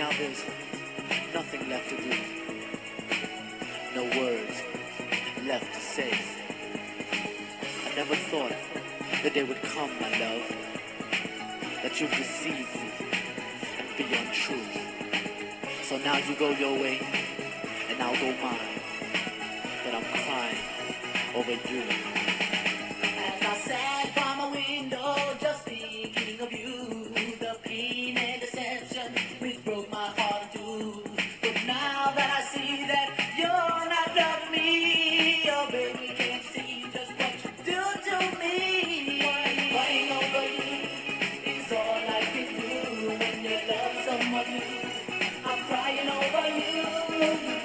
Now there's nothing left to do, no words left to say. I never thought the day would come, my love, that you'd deceive me and be untrue. So now you go your way, and I'll go mine, but I'm crying over you. As I sat by my window, just thinking of you, the pain and deception which broke my heart too. But now that I see that you're not loving me, oh baby, can't see just what you do to me. Crying over you is all I can do when you love someone new. I'm crying over you.